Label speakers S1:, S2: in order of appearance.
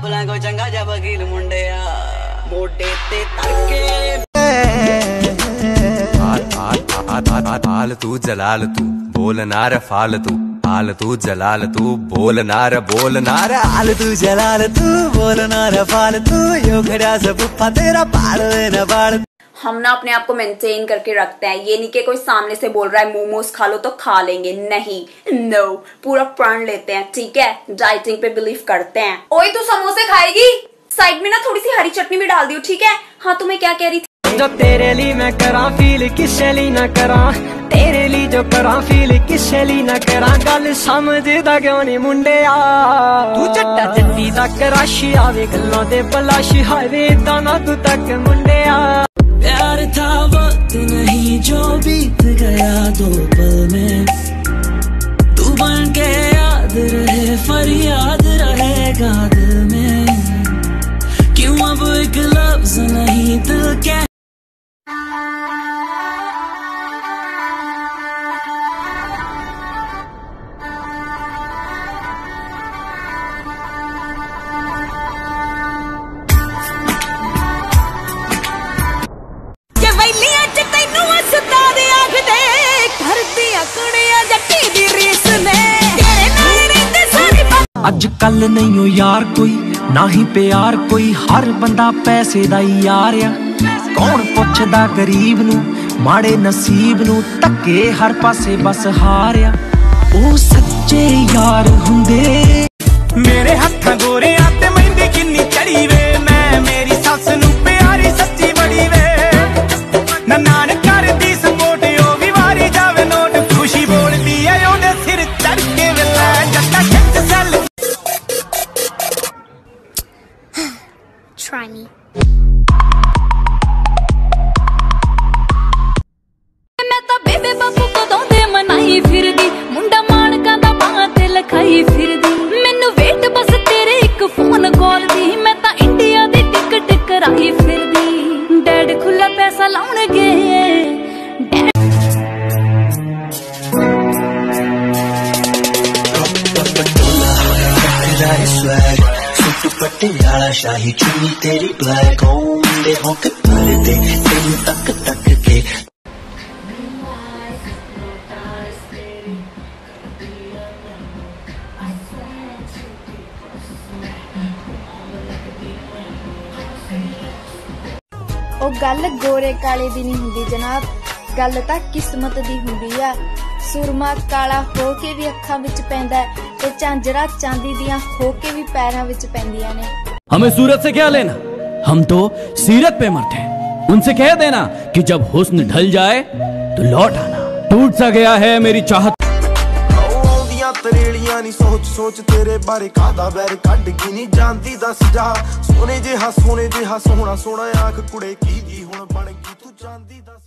S1: ਲੱਭਣਾ ਕੋਈ ਚੰਗਾ ਜਿਹਾ ਵਕੀਲ ਮੁੰਡਿਆ ਮੋਢੇ ਤੇ ਤੜਕੇ
S2: फालतू जलाल तू बोल नार फालतू फालतू जलाल तू बोल नार फालतू जलाल तू बोल नार फालतू यो खड़ा सब तेरा पाल न बाल।
S3: हम ना अपने आप को मेंटेन करके रखते हैं, ये नहीं कि कोई सामने से बोल रहा है मोमोज खा लो तो खा लेंगे, नहीं, नो, पूरा प्रण लेते हैं, ठीक है, डाइटिंग पे बिलीव करते हैं। ओए तू समोसे खाएगी? साइड में ना थोड़ी सी हरी चटनी भी डाल दियो, ठीक है। हाँ तो मैं क्या कह रही थी,
S4: जो तेरे लिए मैं करा फील किसे लिए ना करा, तेरे लिए जो करा फील किसे लिए ना करा, गल समझदा क्यों नहीं मुंडिया तू जट्टा जट्टी दा कराशी आवे गल्लां दे बलाशी हावे इदां ना तू तक मुंडिया।
S5: प्यार था वक्त नहीं जो बीत गया दो पल में, तू बन के याद रहे फरियाद रहेगा दिल में, क्यों अब एक लफ्ज नहीं दिल के
S4: अज कल नहीं हो यार कोई ना ही प्यार कोई, हर बंदा पैसे दा ही यार आ, कौन पुछदा गरीब नू माड़े नसीब नू, धक्के हर पासे बस हार आ, ओ सच्चे यार हुंदे। मेरे हत्थां गोरियां ते मेहंदी किन्नी चढ़ी वे, मैं मेरी सस नू प्यारी सच्ची बड़ी वे, नान करदी सपोर्ट ओ भी वारी जावे नोट, खुशी बोलदी ऐ ओदे सिर चढ़ के वेला जट्टा खिच सैल।
S6: Try me.
S7: मैं तो बेबे बापू कदों दे मनाई फिरदी, मुंडा मानका दा बां ते लखाई फिरदी, मैनू वेट बस तेरे एक फोन कॉल दी, मैं तो इंडिया दी टिकट कराई फिरदी, डैड खुला पैसा लाउणगे
S5: पटियाला शाही चुन्नी तेरी ब्लैक होंदे होके भरदे तेन तक तक के।
S6: ਉਹ ਗੱਲ ਗੋਰੇ ਕਾਲੇ ਦੀ ਨਹੀਂ ਹੁੰਦੀ ਜਨਾਬ, ਗੱਲ ਤਾਂ ਕਿਸਮਤ ਦੀ ਹੁੰਦੀ ਆ। ਸੁਰਮਾ ਕਾਲਾ ਹੋ ਕੇ ਵੀ ਅੱਖਾਂ ਵਿੱਚ ਪੈਂਦਾ ਤੇ ਝਾਂਜਰਾ ਚਾਂਦੀ ਦੀਆਂ ਹੋ ਕੇ ਵੀ ਪੈਰਾਂ ਵਿੱਚ ਪੈਂਦੀਆਂ ਨੇ।
S8: हमें सूरत से क्या लेना, हम तो सीरत पे मरते हैं। उनसे कह देना कि जब हुस्न ढल जाए तो लौट आना। टूट सा गया है मेरी चाहत।
S9: ਤੇਰੀਆਂ ਨੀ ਸੋਚ ਸੋਚ ਤੇਰੇ ਬਾਰੇ ਕਾਦਾ ਬੈਰ ਕੱਢ ਕੀ ਨਹੀਂ ਜਾਂਦੀ ਦੱਸ ਜਾ, ਸੋਹਣੇ ਜਿਹਾ ਸੋਹਣਾ ਸੋਹਣਾ ਆਖ ਕੁੜੇ ਕੀ ਦੀ ਹੁਣ ਬਣ ਗਈ ਤੂੰ ਜਾਂਦੀ ਦੱਸ।